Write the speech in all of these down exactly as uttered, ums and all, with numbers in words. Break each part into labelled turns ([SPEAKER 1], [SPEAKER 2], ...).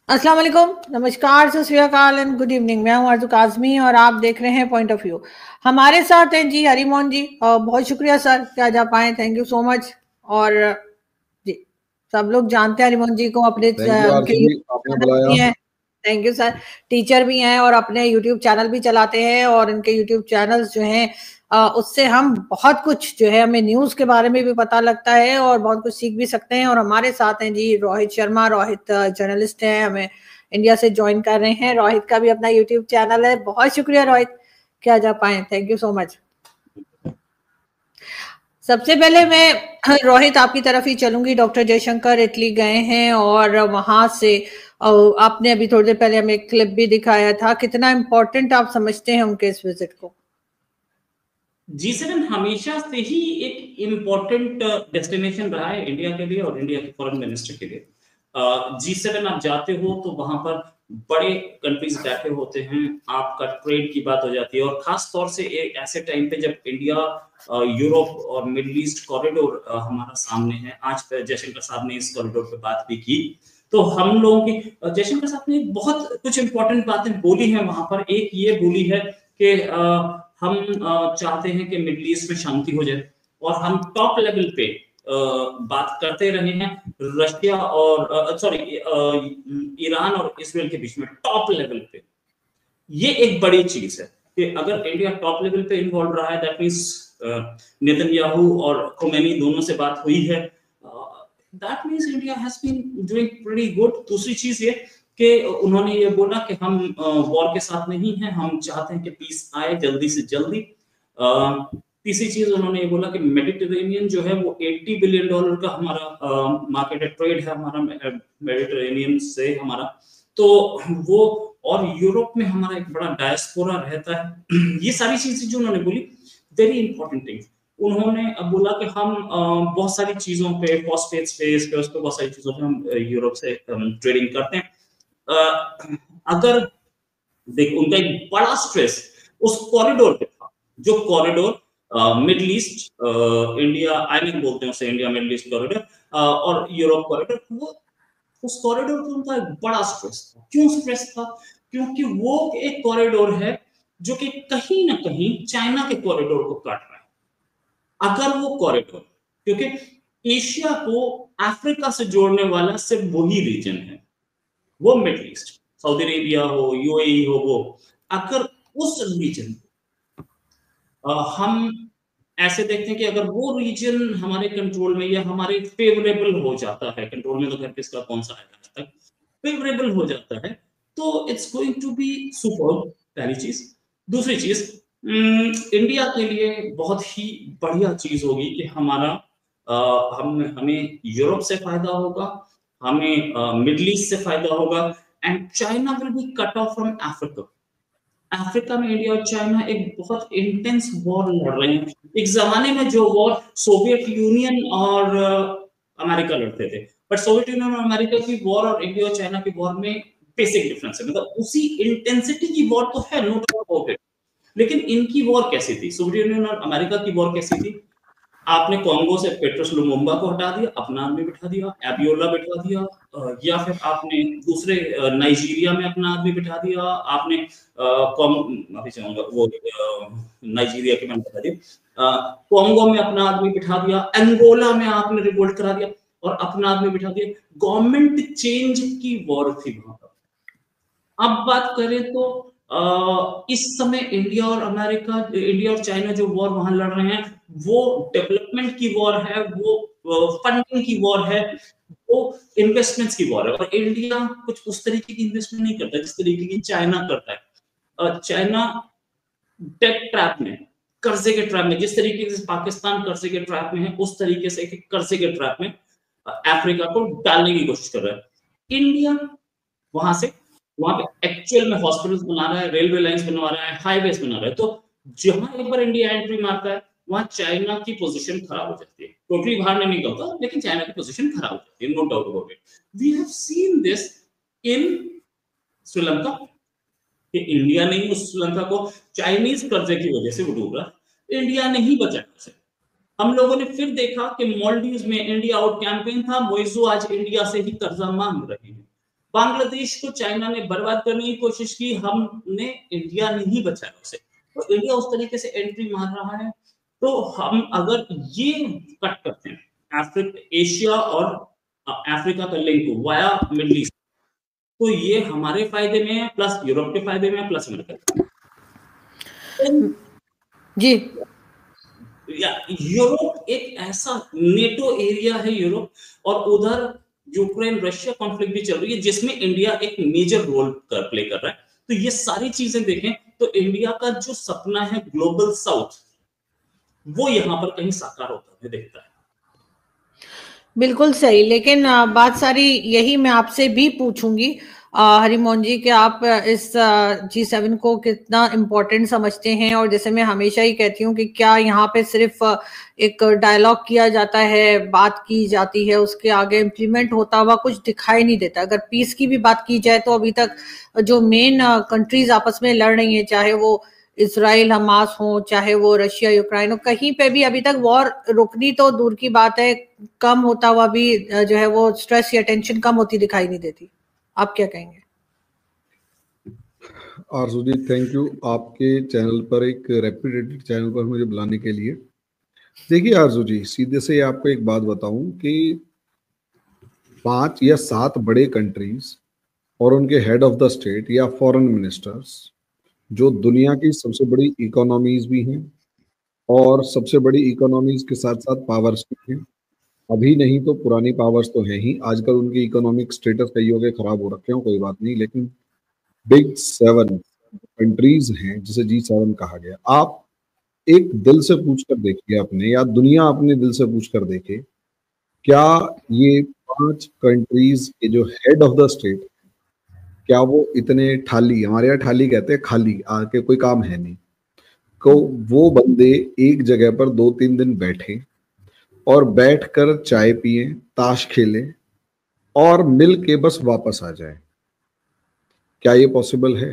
[SPEAKER 1] अस्सलाम वालेकुम, नमस्कार, सत श्री अकाल एंड गुड इवनिंग। मैं हूं आरजू काज़मी और आप देख रहे हैं पॉइंट ऑफ व्यू। हमारे साथ हैं जी हरिमोहन जी। अ, बहुत शुक्रिया सर कि आज आप आए, थैंक यू सो मच। और जी, सब लोग जानते हैं हरिमोहन जी को, अपने च-
[SPEAKER 2] थैंक यू
[SPEAKER 1] उनके
[SPEAKER 2] आरजू,
[SPEAKER 1] यूट्यूब
[SPEAKER 2] आपने
[SPEAKER 1] चैनल
[SPEAKER 2] बुलाया।
[SPEAKER 1] भी हैं। Thank you sir. टीचर भी हैं और अपने यूट्यूब चैनल भी चलाते हैं, और इनके यूट्यूब चैनल्स जो हैं अ, उससे हम बहुत कुछ जो है, हमें न्यूज़ के बारे में भी पता लगता है और बहुत कुछ सीख भी सकते हैं। और हमारे साथ हैं जी रोहित शर्मा। रोहित जर्नलिस्ट हैं, हमें इंडिया से ज्वाइन कर रहे हैं। रोहित का भी अपना यूट्यूब चैनल है। बहुत शुक्रिया रोहित कि आज आप आए, थैंक यू सो मच। सबसे पहले मैं रोहित आपकी तरफ ही चलूंगी। डॉक्टर जयशंकर इटली गए हैं और वहां से अ, आपने अभी थोड़ी देर पहले हमें एक क्लिप भी दिखाया था। कितना इम्पोर्टेंट आप समझते हैं उनके इस विजिट को?
[SPEAKER 3] जी सेवन हमेशा से ही एक इम्पोर्टेंट डेस्टिनेशन रहा है इंडिया के लिए और इंडिया के फॉरेन मिनिस्टर के लिए। जी सेवन आप जाते हो तो वहां पर बड़े कंट्रीज बैठे होते हैं, आपका ट्रेड की बात हो जाती है, और खास तौर से एक ऐसे टाइम पे जब इंडिया यूरोप और मिडिल ईस्ट कॉरिडोर हमारा सामने है। आज जयशंकर साहब ने इस कॉरिडोर पे बात भी की, तो हम लोगों की जयशंकर साहब ने बहुत कुछ इंपॉर्टेंट बातें बोली हैं वहां पर। एक ये बोली है कि हम चाहते हैं कि मिडिल ईस्ट में शांति हो जाए, और हम टॉप लेवल पे बात करते रहे हैं रशिया और सॉरी ईरान और इसराइल के बीच में टॉप लेवल पे। ये एक बड़ी चीज है कि अगर इंडिया टॉप लेवल पे इन्वॉल्व रहा है, दैट मींस नेतन्याहू और खोमेनी दोनों से बात हुई है, that means India has been doing pretty good. दूसरी चीज ये कि उन्होंने ये बोला कि हम वॉर के साथ नहीं हैं, हम चाहते हैं कि पीस आए जल्दी से जल्दी। तीसरी चीज उन्होंने ये बोला कि मेडिटेरेनियन जो है वो अस्सी बिलियन डॉलर का हमारा मार्केट है, ट्रेड है हमारा मेडिटेरेनियन से हमारा, तो वो, और यूरोप में हमारा एक बड़ा डायस्पोरा रहता है। ये सारी चीजें जो उन्होंने बोली, वेरी इंपॉर्टेंट थिंग्स। उन्होंने बोला कि हम बहुत सारी चीजों पे, फॉस्फेट्स पे, इस पे उस पे बहुत सारी चीजों पे हम यूरोप से ट्रेडिंग करते हैं। अगर देख, उनका एक बड़ा स्ट्रेस उस कॉरिडोर पे था, जो corridor middle east India, I mean बोलते हैं उसे इंडिया मिडिल ईस्ट कॉरिडोर और यूरोप कॉरिडोर, वो उस कॉरिडोर पे उनका एक बड़ा स्ट्रेस था। क्यों स्ट्रेस था? क्योंकि वो एक कॉरिडोर है जो कि कहीं ना कहीं चाइना के कॉरिडोर को काट रहा है। अगर वो कॉरिडोर, क्योंकि एशिया को अफ्रीका से जोड़ने वाला सिर्फ वही रीजन है, वो मिडिल ईस्ट, सऊदी अरेबिया हो, यूएई हो, वो अगर उस रीजन हम ऐसे देखते हैं कि अगर वो रीजन हमारे कंट्रोल में या हमारे फेवरेबल हो जाता है, कंट्रोल में तो घर किसका कौन सा है आज तक, फेवरेबल हो जाता है, तो it's going to be super. पहली चीज। दूसरी चीज, इंडिया के लिए बहुत ही बढ़िया चीज होगी कि हमारा आ, हम हमें यूरोप से फायदा होगा, हमें मिडिल ईस्ट से फायदा होगा, and China will be cut off from Africa. Africa में इंडिया और चाइना एक बहुत इंटेंस वॉर लड़ रहे हैं। एक जमाने में जो वॉर सोवियत यूनियन और अमेरिका लड़ते थे, बट सोवियत यूनियन और अमेरिका की वॉर और इंडिया और चाइना की वॉर में बेसिक डिफरेंस है। मतलब उसी इंटेंसिटी की वॉर तो है, नो डाउट अबाउट इट, लेकिन इनकी वॉर कैसी थी, सोवियत यूनियन और अमेरिका की वॉर कैसी थी? आपने कॉन्गो से पेट्रोस लुमुम्बा को हटा दिया, अपना आदमी बिठा दिया, एबियोला बिठा दिया, या फिर आपने दूसरे नाइजीरिया में अपना आदमी बिठा दिया, आपने माफी चाहूंगा वो नाइजीरिया के मैंने बता दिया, कॉन्गो में अपना आदमी बिठा दिया, अंगोला में आपने रिवोल्ट करा दिया और अपना आदमी बिठा दिया। गवर्नमेंट चेंज की वॉर थी वहां पर। अब बात करें तो आ, इस समय इंडिया और अमेरिका, इंडिया और चाइना जो वॉर वहां लड़ रहे हैं, वो डेवलपमेंट की वॉर है, वो फंडिंग की वॉर है, वो इन्वेस्टमेंट्स की वॉर है। और इंडिया कुछ उस तरीके की इन्वेस्टमेंट नहीं करता जिस तरीके की चाइना करता है। चाइना डेट ट्रैप में, कर्जे के ट्रैप में, जिस तरीके से पाकिस्तान कर्जे के ट्रैप में है, उस तरीके से कर्जे के ट्रैप में अफ्रीका को डालने की कोशिश कर रहा है। इंडिया वहां से वहां पे एक्चुअल में हॉस्पिटल्स बना रहा है, रेलवे लाइंस बनवा रहा है, हाईवेज बना रहा है। तो जहां एक बार इंडिया एंट्री मारता है, वहां चाइना की पोजीशन खराब हो जाती है। टोटली बाहर नहीं निकलता, लेकिन चाइना की पोजीशन खराब हो जाती है, no doubt about it. We have seen this in Sri Lanka कि इंडिया ने उस श्रीलंका को चाइनीज कर्जे की वजह से डूबा, इंडिया ने ही बचाया उसे। हम लोगों ने फिर देखा कि मालदीव्स में इंडिया आउट कैंपेन था, मोइजो आज इंडिया से ही कर्जा मांग रहे हैं। बांग्लादेश को चाइना ने बर्बाद करने की कोशिश की, हमने इंडिया ने ही बचाया उसे। तो इंडिया उस तरीके से एंट्री मार रहा है। तो हम अगर ये कट करते हैं अफ्रीका, एशिया और अफ्रीका का लिंक वाया मिडिल ईस्ट, तो ये हमारे फायदे में है, प्लस यूरोप के फायदे में है, प्लस अमेरिका
[SPEAKER 1] जी।
[SPEAKER 3] या यूरोप एक ऐसा नेटो एरिया है यूरोप, और उधर यूक्रेन रशिया कॉन्फ्लिक्ट भी चल रही है जिसमें इंडिया एक मेजर रोल कर प्ले कर रहा है। तो ये सारी चीजें देखें तो इंडिया का जो सपना है ग्लोबल साउथ, वो यहां पर कहीं साकार होता हुआ दिखता है।
[SPEAKER 1] बिल्कुल सही, लेकिन बात सारी यही मैं आपसे भी पूछूंगी हरिमोहन जी कि आप इस जी सेवन को कितना इम्पोर्टेंट समझते हैं, और जैसे मैं हमेशा ही कहती हूँ कि क्या यहाँ पे सिर्फ एक डायलॉग किया जाता है, बात की जाती है, उसके आगे इम्प्लीमेंट होता हुआ कुछ दिखाई नहीं देता। अगर पीस की भी बात की जाए तो अभी तक जो मेन कंट्रीज आपस में लड़ रही हैं, चाहे वो इसराइल हमास हो, चाहे वो रशिया यूक्रेन हो, कहीं पे भी अभी तक वॉर रुकनी तो दूर की बात है, कम होता हुआ भी जो है वो स्ट्रेस या टेंशन कम होती दिखाई नहीं देती। आप क्या कहेंगे?
[SPEAKER 2] आरजू जी, थैंक यू आपके चैनल पर, एक रेप्यूटेड चैनल पर मुझे बुलाने के लिए। देखिए आरजू जी, सीधे से आपको एक बात बताऊं कि पांच या सात बड़े कंट्रीज और उनके हेड ऑफ द स्टेट या फॉरेन मिनिस्टर्स, जो दुनिया की सबसे बड़ी इकोनॉमीज भी हैं और सबसे बड़ी इकोनॉमीज के साथ साथ पावर्स भी हैं, अभी नहीं तो पुरानी पावर्स तो हैं ही, आजकल उनकी इकोनॉमिक स्टेटस कईयों के खराब हो रखे हो, कोई बात नहीं, लेकिन बिग सेवन कंट्रीज हैं जिसे जी सेवन कहा गया। आप एक दिल से पूछ कर देखिए अपने, या दुनिया अपने दिल से पूछ कर देखे, क्या ये पांच कंट्रीज के जो हेड ऑफ द स्टेट, क्या वो इतने ठाली, हमारे यहाँ ठाली कहते हैं खाली, आके कोई काम है नहीं, को वो बंदे एक जगह पर दो तीन दिन बैठे और बैठकर चाय पिए, ताश खेलें और मिल के बस वापस आ जाए? क्या ये पॉसिबल है?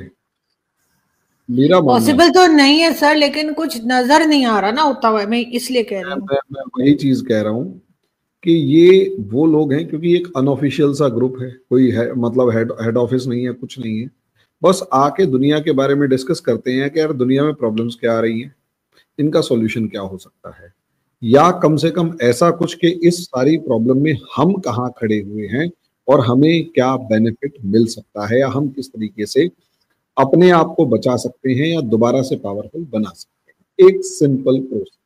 [SPEAKER 2] मेरा
[SPEAKER 1] पॉसिबल तो नहीं है सर, लेकिन कुछ नजर नहीं आ रहा ना होता हुआ, मैं इसलिए कह रहा हूँ।
[SPEAKER 2] मैं, मैं वही चीज कह रहा हूँ कि ये वो लोग हैं, क्योंकि एक अनऑफिशियल सा ग्रुप है, कोई है मतलब हेड हेड ऑफिस नहीं है, कुछ नहीं है, बस आके दुनिया के बारे में डिस्कस करते हैं कि यार दुनिया में प्रॉब्लम्स क्या आ रही हैं, इनका सॉल्यूशन क्या हो सकता है, या कम से कम ऐसा कुछ कि इस सारी प्रॉब्लम में हम कहाँ खड़े हुए हैं और हमें क्या बेनिफिट मिल सकता है, या हम किस तरीके से अपने आप को बचा सकते हैं या दोबारा से पावरफुल बना सकते हैं। एक सिंपल प्रोसेस।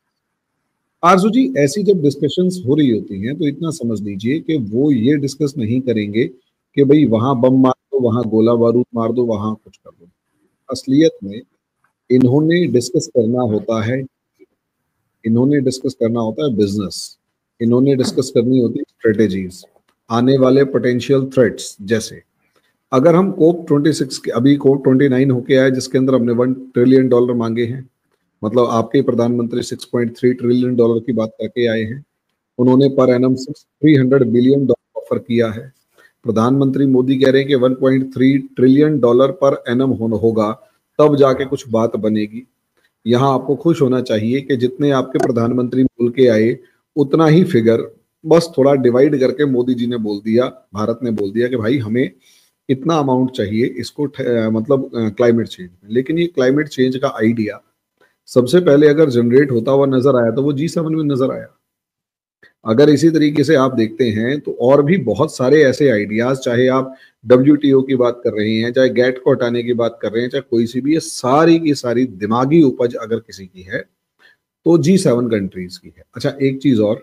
[SPEAKER 2] आरजू जी, ऐसी जब डिस्कशंस हो रही होती हैं तो इतना समझ लीजिए कि वो ये डिस्कस नहीं करेंगे कि भाई वहां बम मार दो, वहां गोला बारूद मार दो, वहां कुछ कर दो। असलियत में इन्होंने डिस्कस करना होता है इन्होंने डिस्कस करना होता है बिजनेस, इन्होंने डिस्कस करनी होती है स्ट्रेटेजीज, आने वाले पोटेंशियल थ्रेट्स। जैसे अगर हम कोप छब्बीस के, अभी कोप उनतीस होके आया जिसके अंदर हमने वन ट्रिलियन डॉलर मांगे हैं, मतलब आपके प्रधानमंत्री छह पॉइंट तीन ट्रिलियन डॉलर की बात करके आए हैं, उन्होंने पर एनम तीन सौ बिलियन डॉलर ऑफर किया है। प्रधानमंत्री मोदी कह रहे हैं कि वन पॉइंट तीन ट्रिलियन डॉलर पर एनम होगा, तब जाके कुछ बात बनेगी। यहाँ आपको खुश होना चाहिए कि जितने आपके प्रधानमंत्री बोल के आए उतना ही फिगर बस थोड़ा डिवाइड करके मोदी जी ने बोल दिया, भारत ने बोल दिया कि भाई हमें इतना अमाउंट चाहिए इसको, मतलब क्लाइमेट चेंज में। लेकिन ये क्लाइमेट चेंज का आइडिया सबसे पहले अगर जनरेट होता हुआ नजर आया तो वो जी सेवन में नजर आया। अगर इसी तरीके से आप देखते हैं तो और भी बहुत सारे ऐसे आइडियाज, चाहे आप डब्ल्यूटीओ की बात कर रहे हैं, चाहे गेट को हटाने की बात कर रहे हैं, चाहे कोई सी भी, ये सारी की सारी दिमागी उपज अगर किसी की है तो जी सेवन कंट्रीज की है। अच्छा, एक चीज और,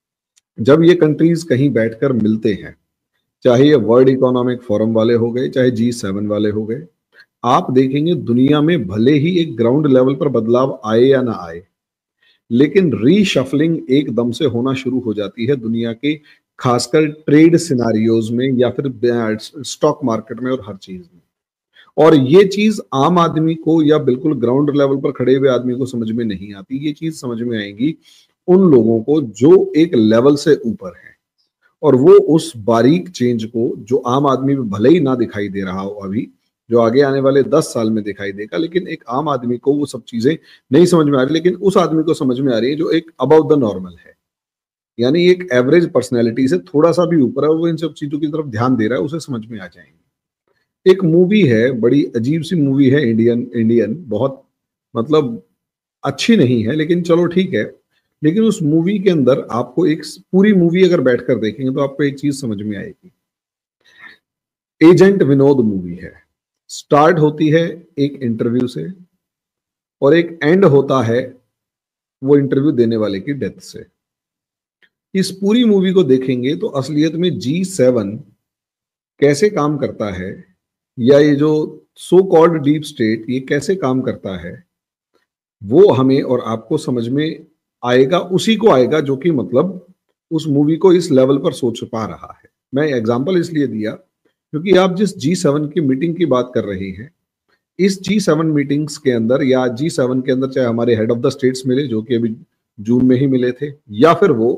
[SPEAKER 2] जब ये कंट्रीज कहीं बैठकर मिलते हैं, चाहे ये वर्ल्ड इकोनॉमिक फोरम वाले हो गए, चाहे जी सेवन वाले हो गए, आप देखेंगे दुनिया में भले ही एक ग्राउंड लेवल पर बदलाव आए या ना आए, लेकिन रीशफलिंग एकदम से होना शुरू हो जाती है दुनिया के, खासकर ट्रेड सिनारियोज में या फिर स्टॉक मार्केट में और हर चीज में। और ये चीज आम आदमी को या बिल्कुल ग्राउंड लेवल पर खड़े हुए आदमी को समझ में नहीं आती। ये चीज समझ में आएगी उन लोगों को जो एक लेवल से ऊपर है, और वो उस बारीक चेंज को जो आम आदमी में भले ही ना दिखाई दे रहा हो अभी, जो आगे आने वाले दस साल में दिखाई देगा, लेकिन एक आम आदमी को वो सब चीजें नहीं समझ में आ रही, लेकिन उस आदमी को समझ में आ रही है जो एक अबव द नॉर्मल है। यानी एक एवरेज पर्सनैलिटी से थोड़ा सा भी ऊपर है, वो इन सब चीजों की तरफ ध्यान दे रहा है, उसे समझ में आ जाएंगे। एक मूवी है, बड़ी अजीब सी मूवी है, इंडियन इंडियन बहुत मतलब अच्छी नहीं है, लेकिन चलो ठीक है। लेकिन उस मूवी के अंदर आपको एक पूरी मूवी अगर बैठकर देखेंगे तो आपको एक चीज समझ में आएगी। एजेंट विनोद मूवी है, स्टार्ट होती है एक इंटरव्यू से और एक एंड होता है वो इंटरव्यू देने वाले की डेथ से। इस पूरी मूवी को देखेंगे तो असलियत में जी सेवन कैसे काम करता है, या ये जो सो कॉल्ड डीप स्टेट ये कैसे काम करता है, वो हमें और आपको समझ में आएगा, उसी को आएगा जो कि मतलब उस मूवी को इस लेवल पर सोच पा रहा है। मैं एग्जांपल इसलिए दिया क्योंकि आप जिस जी सेवन की मीटिंग की बात कर रहे हैं, इस जी सेवन मीटिंग्स के अंदर या जी सेवन के अंदर चाहे हमारे हेड ऑफ द स्टेट्स मिले जो कि अभी जून में ही मिले थे, या फिर वो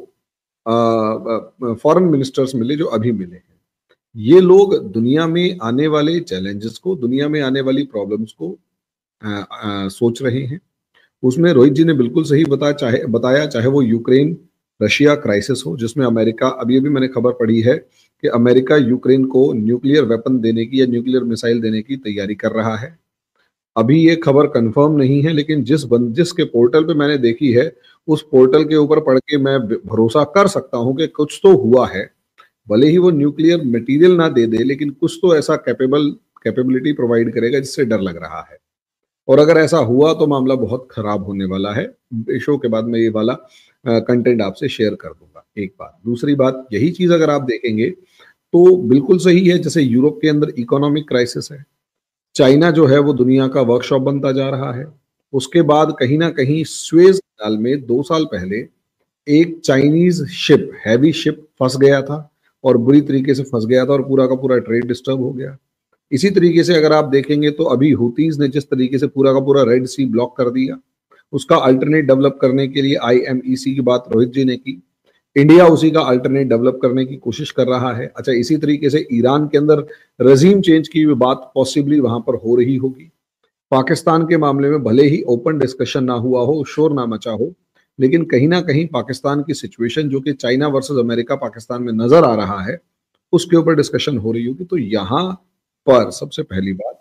[SPEAKER 2] फॉरेन मिनिस्टर्स मिले जो अभी मिले हैं, ये लोग दुनिया में आने वाले चैलेंजेस को, दुनिया में आने वाली प्रॉब्लम्स को आ, आ, सोच रहे हैं। उसमें रोहित जी ने बिल्कुल सही बताया, चाहे बताया चाहे वो यूक्रेन रशिया क्राइसिस हो, जिसमें अमेरिका, अभी अभी मैंने खबर पढ़ी है कि अमेरिका यूक्रेन को न्यूक्लियर वेपन देने की या न्यूक्लियर मिसाइल देने की तैयारी कर रहा है। अभी ये खबर कंफर्म नहीं है, लेकिन जिस बंद जिसके पोर्टल पे मैंने देखी है उस पोर्टल के ऊपर पढ़ के मैं भरोसा कर सकता हूं कि कुछ तो हुआ है। भले ही वो न्यूक्लियर मटेरियल ना दे दे, लेकिन कुछ तो ऐसा कैपेबल कैपेबिलिटी प्रोवाइड करेगा जिससे डर लग रहा है। और अगर ऐसा हुआ तो मामला बहुत खराब होने वाला है। शो के बाद मैं ये वाला कंटेंट आपसे शेयर कर दूंगा। एक बात, दूसरी बात, यही चीज अगर आप देखेंगे तो बिल्कुल सही है, जैसे यूरोप के अंदर इकोनॉमिक क्राइसिस है, चाइना जो है वो दुनिया का वर्कशॉप बनता जा रहा है। उसके बाद कहीं ना कहीं स्वेज कैनाल में दो साल पहले एक चाइनीज शिप, हैवी शिप फंस गया था और बुरी तरीके से फंस गया था और पूरा का पूरा ट्रेड डिस्टर्ब हो गया। इसी तरीके से अगर आप देखेंगे तो अभी हुतीज ने जिस तरीके से पूरा का पूरा रेड सी ब्लॉक कर दिया, उसका अल्टरनेट डेवलप करने के लिए आई एम ई सी की बात रोहित जी ने की, इंडिया उसी का अल्टरनेट डेवलप करने की कोशिश कर रहा है। अच्छा, इसी तरीके से ईरान के अंदर रजीम चेंज की भी बात पॉसिबली वहां पर हो रही होगी। पाकिस्तान के मामले में भले ही ओपन डिस्कशन ना हुआ हो, शोर ना मचा हो, लेकिन कहीं ना कहीं पाकिस्तान की सिचुएशन जो कि चाइना वर्सेस अमेरिका पाकिस्तान में नजर आ रहा है, उसके ऊपर डिस्कशन हो रही होगी। तो यहां पर सबसे पहली बात,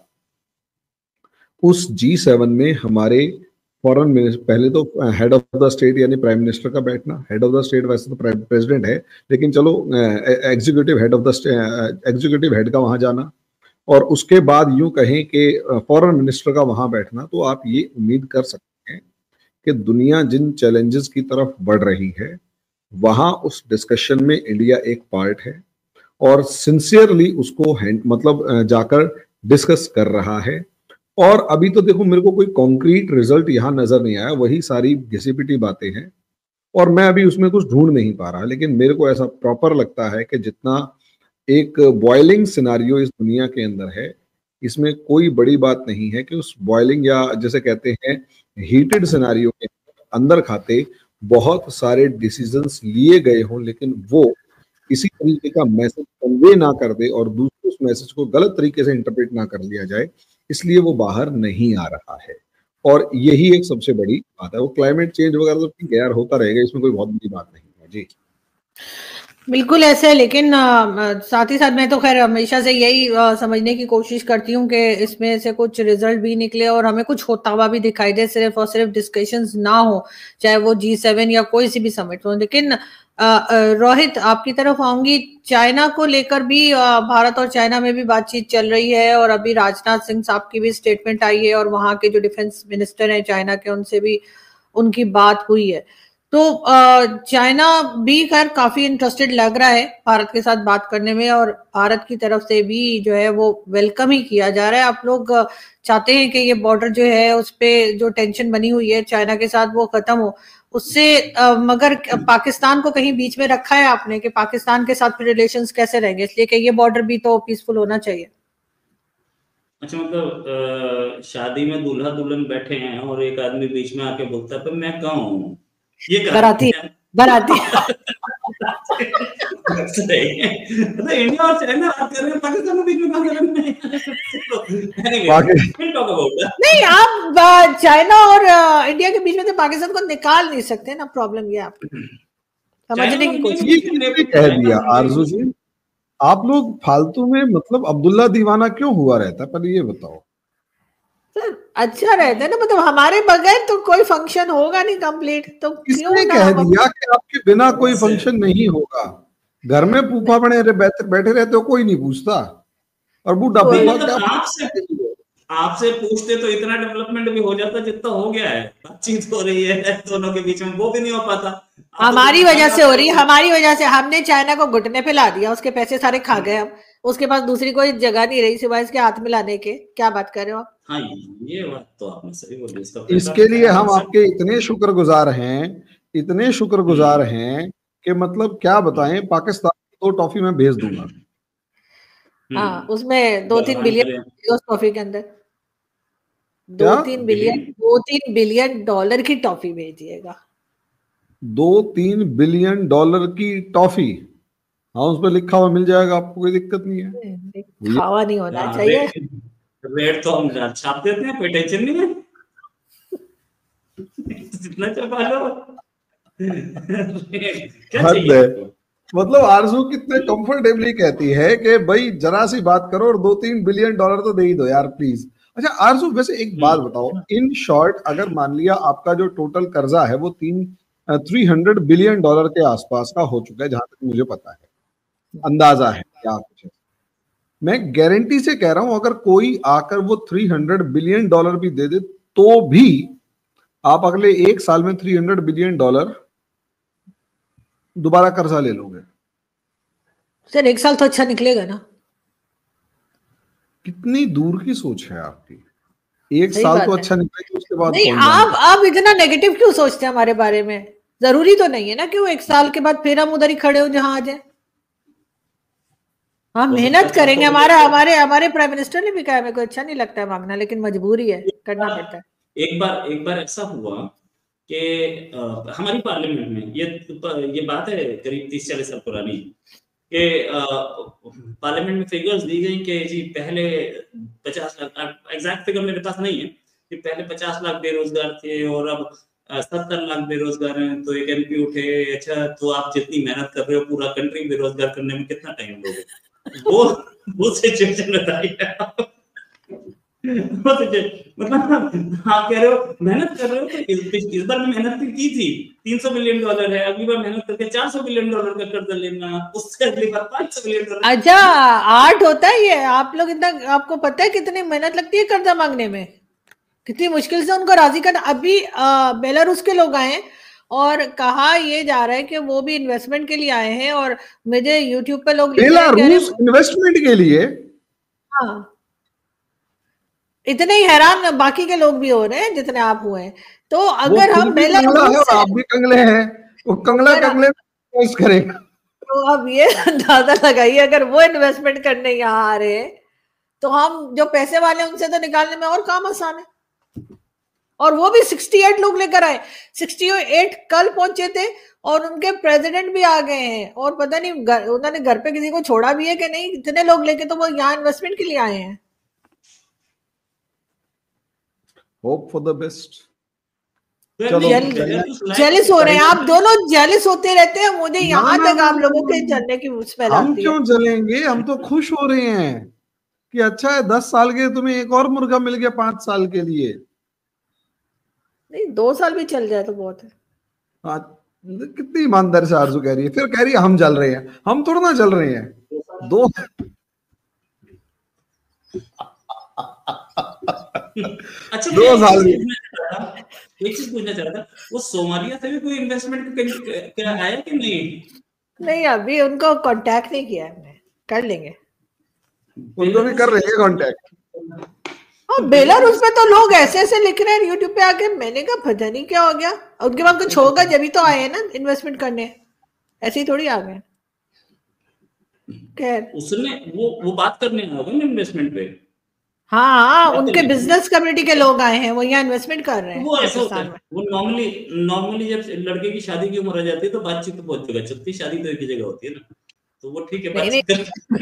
[SPEAKER 2] उस जी सेवन में हमारे फॉरेन मिनिस्टर, पहले तो हेड ऑफ द स्टेट यानी प्राइम मिनिस्टर का बैठना, हेड ऑफ द स्टेट वैसे तो प्रेसिडेंट है, लेकिन चलो executive head of the executive head का वहां जाना, और उसके बाद यूं कहें कि फॉरेन मिनिस्टर का वहां बैठना। तो आप ये उम्मीद कर सकते हैं कि दुनिया जिन चैलेंजेस की तरफ बढ़ रही है, वहां उस डिस्कशन में इंडिया एक पार्ट है और सिंसियरली उसको हैंड मतलब जाकर डिस्कस कर रहा है। और अभी तो देखो मेरे को कोई कॉन्क्रीट रिजल्ट यहाँ नजर नहीं आया, वही सारी घिसी पिटी बातें हैं और मैं अभी उसमें कुछ ढूंढ नहीं पा रहा। लेकिन मेरे को ऐसा प्रॉपर लगता है कि जितना एक बॉइलिंग सिनारियो इस दुनिया के अंदर है, इसमें कोई बड़ी बात नहीं है कि उस बॉइलिंग या जैसे कहते हैं हीटेड सिनारियो के अंदर खाते बहुत सारे डिसीजंस लिए गए हों, लेकिन वो इसी तरीके का मैसेज कन्वे ना कर दे और दूसरे उस मैसेज को गलत तरीके से इंटरप्रेट ना कर लिया जाए, इसलिए वो बाहर नहीं आ रहा है। और यही एक सबसे बड़ी बात है। वो क्लाइमेट चेंज वगैरह तो ठीक है यार, होता रहेगा, इसमें कोई बहुत बड़ी बात नहीं है। जी
[SPEAKER 1] बिल्कुल ऐसे है, लेकिन आ, साथ ही साथ मैं तो खैर हमेशा से यही आ, समझने की कोशिश करती हूँ कि इसमें से कुछ रिजल्ट भी निकले और हमें कुछ होता हुआ भी दिखाई दे, सिर्फ और सिर्फ डिस्कशंस ना हो, चाहे वो जी सेवन या कोई सी भी समिट हो। लेकिन आ, आ, रोहित, आपकी तरफ आऊंगी। चाइना को लेकर भी आ, भारत और चाइना में भी बातचीत चल रही है और अभी राजनाथ सिंह साहब की भी स्टेटमेंट आई है और वहां के जो डिफेंस मिनिस्टर हैं चाइना के, उनसे भी उनकी बात हुई है। तो चाइना भी खैर काफी इंटरेस्टेड लग रहा है भारत के साथ बात करने में और भारत की तरफ से भी जो है वो वेलकम ही किया जा रहा है। आप लोग चाहते हैं कि ये बॉर्डर जो है उस पे जो टेंशन बनी हुई है चाइना के साथ वो खत्म हो, उससे मगर पाकिस्तान को कहीं बीच में रखा है आपने कि पाकिस्तान के साथ फिर रिलेशंस कैसे रहेंगे, इसलिए कि ये बॉर्डर भी तो पीसफुल होना चाहिए।
[SPEAKER 3] अच्छा, मतलब शादी में दूल्हा दुल्हन बैठे हैं और एक आदमी बीच में आके बोलता है मैं कहाँ हूँ, ये
[SPEAKER 1] बराती बराती
[SPEAKER 3] सही है। तो इंडिया और चाइना बात कर रहे हैं, पाकिस्तान में बीच में बात कर रहे हैं।
[SPEAKER 1] नहीं, आप चाइना और इंडिया के बीच में तो पाकिस्तान को निकाल नहीं सकते ना, प्रॉब्लम ये आपकी। समझने की कोशिश।
[SPEAKER 2] ये किसने कह दिया आरजू जी? आप लोग फालतू में मतलब अब्दुल्ला दीवाना क्यों हुआ रहता है, पर ये बताओ
[SPEAKER 1] सर। अच्छा रहता है ना, मतलब हमारे बगैर तो कोई फंक्शन होगा नहीं कंप्लीट, तो
[SPEAKER 2] किसने कह दिया कि आपके बिना कोई फंक्शन नहीं होगा? घर में फूफा बने बैठे बैठे रहते हो, कोई नहीं पूछता। और बूढ़ा फूफा क्या
[SPEAKER 3] आपसे आपसे पूछते तो इतना डेवलपमेंट भी हो जाता जितना हो गया है। बातचीत हो रही है दोनों के बीच में, वो भी नहीं हो पाता।
[SPEAKER 1] हमारी वजह से हो रही है, हमारी वजह से। हमने चाइना को घुटने पे ला दिया, उसके पैसे सारे खा गए हम। उसके पास दूसरी कोई जगह नहीं रही सिवाय इसके हाथ में लाने के। क्या बात कर रहे हो आप?
[SPEAKER 3] हाँ, ये बात तो आपने सही बोली। इसका
[SPEAKER 2] इसके लिए हम आपके इतने शुक्रगुजार हैं, इतने शुक्रगुजार हैं कि मतलब क्या बताएं। पाकिस्तान को टॉफी में भेज दूंगा।
[SPEAKER 1] हाँ, उसमें दो तीन बिलियन उस टॉफी के अंदर दो तीन बिलियन दो तीन बिलियन डॉलर की टॉफी भेजिएगा। दो
[SPEAKER 2] तीन बिलियन डॉलर की टॉफी, हाँ उस पर लिखा हुआ मिल जाएगा आपको, कोई दिक्कत नहीं है।
[SPEAKER 1] लिखा हुआ नहीं होना चाहिए।
[SPEAKER 3] रेट तो हम छाप देते हैं, कोई टेंशन नहीं है। जितना छपा लो।
[SPEAKER 2] हद है। मतलब आरजू कितने कंफर्टेबली कहती है कि भाई जरा सी बात करो और दो तीन बिलियन डॉलर तो दे ही दो यार प्लीज। अच्छा आरजू, वैसे एक बात बताओ, इन शॉर्ट अगर मान लिया आपका जो टोटल कर्जा है वो तीन थ्री हंड्रेड बिलियन डॉलर के आसपास का हो चुका है, जहां तक मुझे पता है, अंदाजा है क्या कुछ है। मैं गारंटी से कह रहा हूं अगर कोई आकर वो तीन सौ बिलियन डॉलर भी दे दे तो भी आप अगले एक साल में तीन सौ बिलियन डॉलर दोबारा कर्जा ले लोगे।
[SPEAKER 1] सर एक साल तो अच्छा निकलेगा ना।
[SPEAKER 2] कितनी दूर की सोच है आपकी। एक साल तो अच्छा निकलेगा, उसके बाद
[SPEAKER 1] नहीं। आप आप इतना नेगेटिव क्यों सोचते हैं हमारे बारे में? जरूरी तो नहीं है ना कि वो एक साल के बाद फिर हम उधर ही खड़े हो जहां आ जाए। हम मेहनत करेंगे। हमारा हमारे हमारे प्राइम मिनिस्टर ने भी कहा मेरे को अच्छा नहीं लगता है मांगना, लेकिन मजबूरी है, करना पड़ता है।
[SPEAKER 3] एक बार एक बार ऐसा हुआ कि हमारी पार्लियामेंट में ये ये बात है करीब तीस चालीस साल पुरानी, कि पार्लियामेंट में फिगर्स दी गई कि जी पहले पचास लाख, एग्जैक्ट फिगर मेरे पास नहीं है, कि पहले पचास लाख बेरोजगार थे और अब सत्तर लाख बेरोजगार हैं। तो एक एमपी उठे, अच्छा तो आप जितनी मेहनत कर रहे हो पूरा कंट्री बेरोजगार करने में कितना टाइम लोगे? वो वो सिचुएशन बताई है। मतलब आप कह रहे हो मेहनत कर रहे हो, तो इस, इस बार मेहनत की थी, तीन सौ बिलियन डॉलर है, अगली बार मेहनत करके चार सौ बिलियन डॉलर का कर्जा लेना, उससे अगली बार पांच सौ बिलियन डॉलर।
[SPEAKER 1] अच्छा आर्ट होता है ये? आप लोग इतना, आपको पता है कितनी मेहनत लगती है कर्जा मांगने में, कितनी मुश्किल से उनको राजी करना। अभी बेलारूस के लोग आए और कहा ये जा रहा है कि वो भी इन्वेस्टमेंट के लिए आए हैं, और मुझे यूट्यूब पे लोग
[SPEAKER 2] बेलारूस इन्वेस्टमेंट के लिए,
[SPEAKER 1] हाँ इतने ही हैरान बाकी के लोग भी हो रहे हैं जितने आप हुए हैं। तो अगर हम
[SPEAKER 2] बेलारूस से, आप भी कंगले हैं, वो कंगला कंगले इन्वेस्ट करेगा।
[SPEAKER 1] तो अब ये अंदाजा लगाइए अगर वो इन्वेस्टमेंट करने यहाँ आ रहे हैं तो हम जो पैसे वाले उनसे तो निकालने में और काम आसान है। और वो भी अड़सठ लोग लेकर आए, अड़सठ कल पहुंचे थे और उनके प्रेसिडेंट भी आ गए हैं, और पता नहीं घर, उन्होंने घर पे किसी को छोड़ा भी है कि नहीं, इतने लोग लेके तो वो यहाँ इन्वेस्टमेंट के लिए आए हैं।
[SPEAKER 2] Hope for the best.
[SPEAKER 1] Jealous हो रहे हैं आप दोनों, जेलिस होते रहते हैं। मुझे यहाँ तक आप लोगों के चलने की स्मेल आती है।
[SPEAKER 2] हम क्यों जलेंगे, हम तो खुश हो रहे हैं कि अच्छा है दस साल के तुम्हें एक और मुर्गा मिल गया पांच साल के लिए।
[SPEAKER 1] नहीं दो साल भी चल जाए तो बहुत है।
[SPEAKER 2] हाँ कितनी ईमानदार से आरजू कह रही है, फिर कह रही है हम जल रहे हैं। हम थोड़ा ना जल रहे हैं। दो
[SPEAKER 3] अच्छा
[SPEAKER 2] दो साल
[SPEAKER 3] एक चीज पूछना चाह रहा था, वो सोमालिया से भी कोई इन्वेस्टमेंट क्या आया कि नहीं?
[SPEAKER 1] नहीं अभी उनको कांटेक्ट नहीं किया हमने, कर लेंगे।
[SPEAKER 2] उनको भी कर रहे हैं कांटेक्ट।
[SPEAKER 1] हाँ बेलारूस में तो लोग ऐसे ऐसे लिख रहे हैं यूट्यूब पे आके, मैंने कहा पता नहीं क्या हो गया। उनके पास कुछ होगा जब ही तो आए हैं ना इन्वेस्टमेंट करने, ऐसे ही थोड़ी आ गए। खैर
[SPEAKER 3] उसने वो वो बात करने आया होगा ना इन्वेस्टमेंट पे।
[SPEAKER 1] हाँ हाँ उनके बिजनेस कम्युनिटी के लोग आए हैं, वो यहाँ इन्वेस्टमेंट कर रहे हैं।
[SPEAKER 3] वो ऐसा होता है, वो नॉर्मली नॉर्मली जब लड़के की शादी की उम्र आ जाती है तो बातचीत तो बहुत जगह चलती है, शादी तो एक ही जगह होती है ना, तो वो ठीक है बातचीत।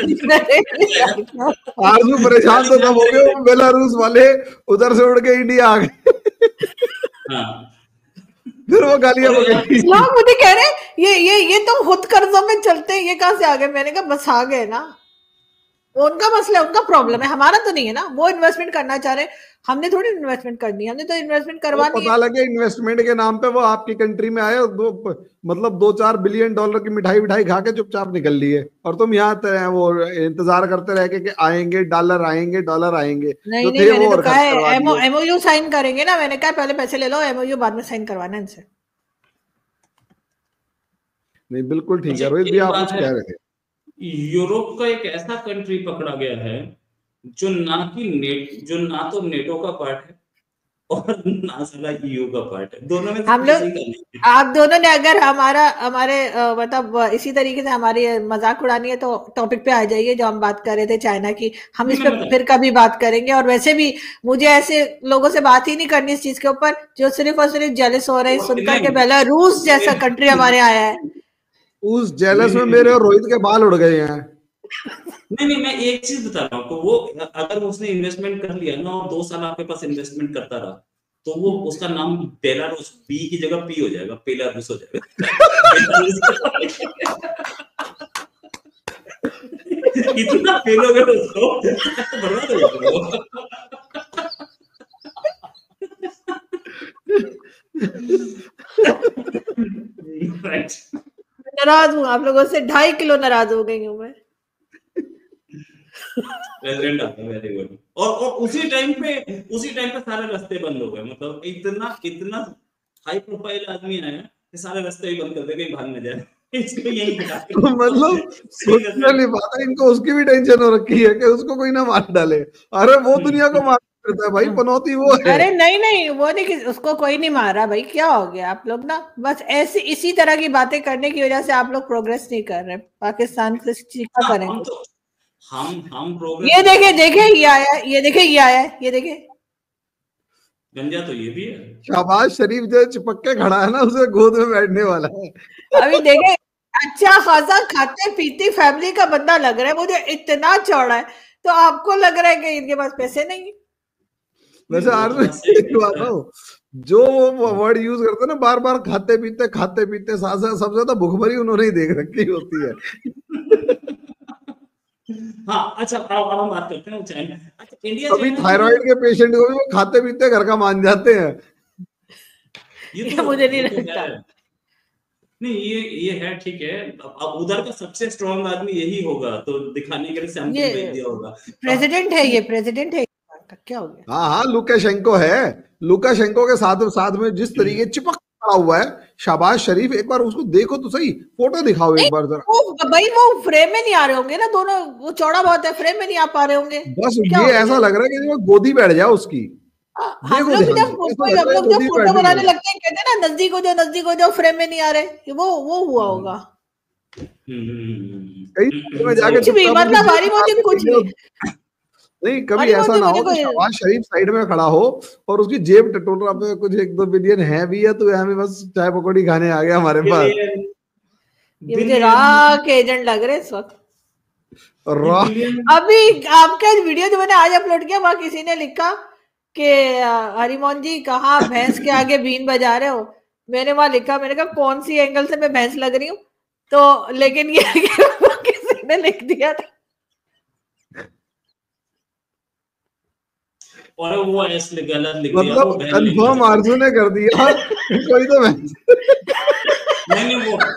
[SPEAKER 2] आज भी परेशान तो तब हो गए बेलारूस वाले, उधर से उड़ के इंडिया आ गए।
[SPEAKER 3] हाँ
[SPEAKER 2] फिर वो गालियां पकड़ी।
[SPEAKER 1] लोग मुझे कह रहे ये ये ये तो खुद कर्जों में चलते हैं, ये कहाँ से आ गए? मैंने कहा बस आ गए ना, उनका मसला, उनका प्रॉब्लम है, हमारा तो नहीं है ना। वो इन्वेस्टमेंट करना चाह रहे, हमने थोड़ी इन्वेस्टमेंट करनी है, हमने तो इन्वेस्टमेंट करवानी है।
[SPEAKER 2] पता लगे इन्वेस्टमेंट के नाम पे वो आपकी कंट्री में आए, दो मतलब दो चार बिलियन डॉलर की मिठाई मिठाई खा के चुपचाप निकल लिए, और तुम यहाँ वो इंतजार करते रह के कि आएंगे डॉलर, आएंगे डॉलर आएंगे।
[SPEAKER 1] नहीं नहीं, मैंने तो कहा है एमओयू साइन करेंगे ना, मैंने कहा पहले पैसे ले लो, एमओयू बाद में साइन करवाना इनसे।
[SPEAKER 2] नहीं बिल्कुल ठीक है। रोहित भी आप कुछ कह रहे थे।
[SPEAKER 3] यूरोप का एक ऐसा कंट्री पकड़ा गया है जो ना कि नेट जो ना तो नेटो का पार्ट है और ना साला ईयू का पार्ट है, दोनों में
[SPEAKER 1] हम लोग आप दोनों ने अगर हमारा हमारे मतलब इसी तरीके से हमारी मजाक उड़ानी है तो टॉपिक पे आ जाइए जो हम बात कर रहे थे चाइना की, हम इस पे फिर कभी बात करेंगे। और वैसे भी मुझे ऐसे लोगों से बात ही नहीं करनी इस चीज के ऊपर जो सिर्फ और सिर्फ जेलस हो रहे हैं सुनकर के बेलारूस जैसा कंट्री हमारे आया है।
[SPEAKER 2] उस जेलस में मेरे और रोहित के बाल उड़ गए हैं।
[SPEAKER 3] नहीं नहीं, मैं एक चीज बता रहा हूँ, वो अगर उसने इन्वेस्टमेंट कर लिया ना और दो साल आपके पास इन्वेस्टमेंट करता रहा तो वो उसका नाम बेलारूस, बी की जगह पी हो जाएगा, बेलारूस हो जाएगा। इतना फेल हो गया उसको, बर्बाद हो जाएगा।
[SPEAKER 1] नाराज हूँ आप लोगों से, ढाई किलो नाराज हो गई हूँ मैं।
[SPEAKER 3] प्रेसिडेंट आता है, वेरी गुड। और और उसी टाइम पे उसी टाइम पे सारे रास्ते बंद हो गए, मतलब इतना इतना हाई प्रोफाइल आदमी आया कि सारे रास्ते ही बंद कर दे, कहीं भाग न जाए, इसको यही बिठा के।
[SPEAKER 2] तो मतलब सोचने वाली बात है, इनको उसकी भी टेंशन हो रखी है कि उसको कोई ना मार डाले। अरे वो दुनिया को मार करता है भाई, पनौती वो है।
[SPEAKER 1] अरे नहीं नहीं, वो नहीं, उसको कोई नहीं मारा भाई, क्या हो गया आप लोग ना बस ऐसी इसी तरह की बातें करने की वजह से आप लोग प्रोग्रेस नहीं कर रहे। पाकिस्तान से चीखा करें
[SPEAKER 3] हम तो हम हम प्रोग्रेस।
[SPEAKER 1] ये देखे देखे ये आया, ये देखे ये आया, ये देखे
[SPEAKER 3] गंजा तो ये भी है।
[SPEAKER 2] शहबाज शरीफ जो चिपक के खड़ा है ना, उसे गोद में बैठने वाला है।
[SPEAKER 1] अभी देखे, अच्छा खासा खाते पीते फैमिली का बंदा लग रहा है मुझे, इतना चौड़ा है, तो आपको लग रहा है कि इनके पास पैसे नहीं।
[SPEAKER 2] वैसे एक बात हो, जो वो वर्ड यूज करते हैं ना बार बार, खाते पीते खाते पीते, सबसे ज्यादा भूखमरी उन्होंने ही देख रखी होती है।
[SPEAKER 3] हाँ अच्छा, अब हम बात करते हैं चाइना। अच्छा, इंडिया
[SPEAKER 2] अभी थायराइड के पेशेंट को भी वो खाते पीते घर का मान जाते हैं।
[SPEAKER 3] ये तो
[SPEAKER 1] मुझे नहीं लगता।
[SPEAKER 3] नहीं ये ये है ठीक है, अब उधर का सबसे स्ट्रॉन्ग आदमी यही होगा, तो दिखाने के लिए सैंपल भेज दिया होगा।
[SPEAKER 1] प्रेसिडेंट है ये, प्रेसिडेंट है, क्या हो गया?
[SPEAKER 2] हाँ हाँ, लुकाशेंको है। लुकाशेंको के साथ साथ में जिस तरीके चिपक पड़ा हुआ है शहबाज शरीफ, एक बार उसको देखो तो सही, फोटो दिखाओ एक बार जरा।
[SPEAKER 1] वो भाई वो फ्रेम में नहीं आ रहे होंगे ना दोनों, वो चौड़ा बहुत है, फ्रेम में नहीं आ पा रहे होंगे।
[SPEAKER 2] बस ये ऐसा लग रहा है कि गोदी बैठ जाए उसकी।
[SPEAKER 1] हम लोग जब हम लोग जब फोटो बनाने लगते हैं कहते हैं ना नजदीक हो जाओ, नजदीक हो जाओ, फ्रेम में नहीं आ रहे, वो वो हुआ होगा।
[SPEAKER 2] कहीं जाके
[SPEAKER 1] कुछ भी मतलब हरी मोदी कुछ भी
[SPEAKER 2] नहीं, कभी ऐसा ना हो कि शहबाज शरीफ साइड में खड़ा हो और उसकी जेब टटोलरा पे कुछ एक दो बिलियन है भी है, तो हमें बस चाय पकौड़ी खाने आ गया हमारे पास।
[SPEAKER 1] ये मुझे रा के एजेंट लग रहे इस वक्त। अभी आपका वीडियो जो मैंने आज अपलोड किया वहां किसी ने लिखा कि हरिमोहन जी कहाँ भैंस के आगे बीन बजा रहे हो, मैंने वहां लिखा, मैंने कहा कौन सी एंगल से मैं भैंस लग रही हूँ, तो लेकिन ये किसी ने लिख दिया था
[SPEAKER 3] और वो ऐसे गलत लिख दिया,
[SPEAKER 2] मतलब कंफर्म आरजू ने कर दिया कोई तो भैंस
[SPEAKER 3] नहीं नहीं, वो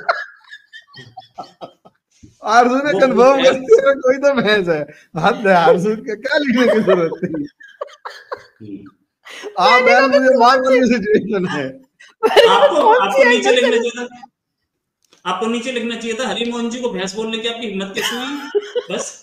[SPEAKER 2] आरजू ने कंफर्म कर दिया कोई तो भैंस है। हद है आरजू का, क्या लिखने की जरूरत नहीं। आप बहन मुझे मार वाली सिचुएशन है।
[SPEAKER 3] आपको आपको नीचे लिखना चाहिए था, आपको नीचे लिखना चाहिए था हरिमोहन जी को भैंस बोलने की आपकी हिम्मत कैसे हुई, बस।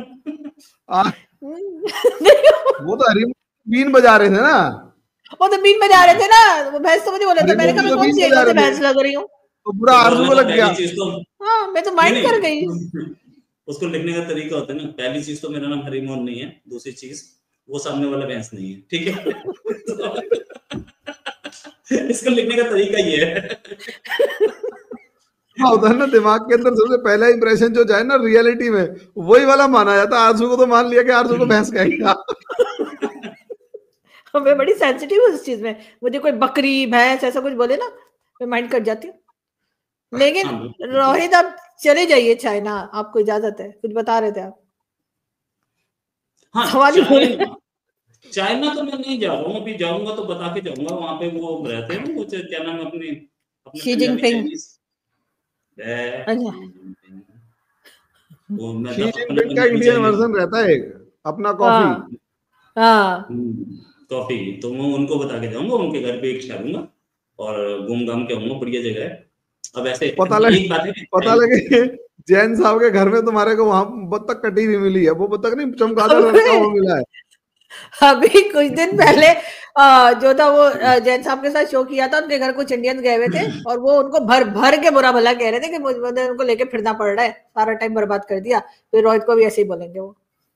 [SPEAKER 2] वो तो हरिमोहन बीन बजा रहे थे ना,
[SPEAKER 1] वो तो बीन बजा रहे थे ना, वो भैंस तो मुझे बोले थे, मैंने कहा मैं कौन सी एंगल से भैंस लग रही हूँ,
[SPEAKER 2] तो पूरा आरजू को लग गया।
[SPEAKER 1] हाँ मैं तो माइंड कर गई।
[SPEAKER 3] उसको लिखने का तरीका होता है ना, पहली चीज तो मेरा नाम हरिमोहन नहीं है, दूसरी चीज वो सामने वाला भैंस नहीं है, ठीक है। इसको लिखने का तरीका ये है।
[SPEAKER 2] होता है ना दिमाग के अंदर सबसे पहला इंप्रेशन जो जाए ना रियलिटी में, वही वाला माना जाता है। आरजू को तो मान लिया कि आरजू को भैंस कहेगा।
[SPEAKER 1] मैं बड़ी सेंसिटिव हूँ इस चीज में, मुझे कोई बकरी भैंस ऐसा कुछ बोले ना मैं माइंड कर जाती हूँ। लेकिन रोहित आप चले जाइए चाइना, आपको इजाजत है, कुछ बता रहे थे आप।
[SPEAKER 3] हाँ, चाइना, चाइना तो मैं नहीं जा रहा हूँ, अभी जाऊंगा तो बता के जाऊंगा। वहां पे वो रहते हैं वो क्या नाम है अपने अपने
[SPEAKER 1] शी
[SPEAKER 3] पंजाबी
[SPEAKER 1] जिनपिंग।
[SPEAKER 3] चाइनीज, वो मैं
[SPEAKER 2] शी
[SPEAKER 3] अपना
[SPEAKER 2] जिनपिंग का
[SPEAKER 3] पंजाबी
[SPEAKER 2] इंडियन
[SPEAKER 3] चाइनीज
[SPEAKER 2] वर्जन रहता है एक, अपना कॉफी।
[SPEAKER 1] हाँ
[SPEAKER 3] कॉफी, तो मैं उनको बता के जाऊंगा, उनके घर पे एक ठहरूंगा और घूम घाम के आऊंगा, बढ़िया जगह है। अब ऐसे
[SPEAKER 2] पता लगे
[SPEAKER 3] एक बात है,
[SPEAKER 2] पता लगे जैन साहब के घर में तुम्हारे को वहां बत्तख कटी हुई मिली है, वो बत्तख नहीं चमगादड़ लड़का वो मिला है।
[SPEAKER 1] अभी कुछ दिन पहले आ, जो था वो जैन साहब के साथ शो किया था, उनके घर कुछ इंडियंस गए हुए थे और वो उनको भर भर के बुरा भला कह रहे थे कि मुझे उनको लेके फिरना पड़ रहा है, सारा टाइम बर्बाद कर दिया। फिर रोहित को भी ऐसे ही बोलेंगे वो।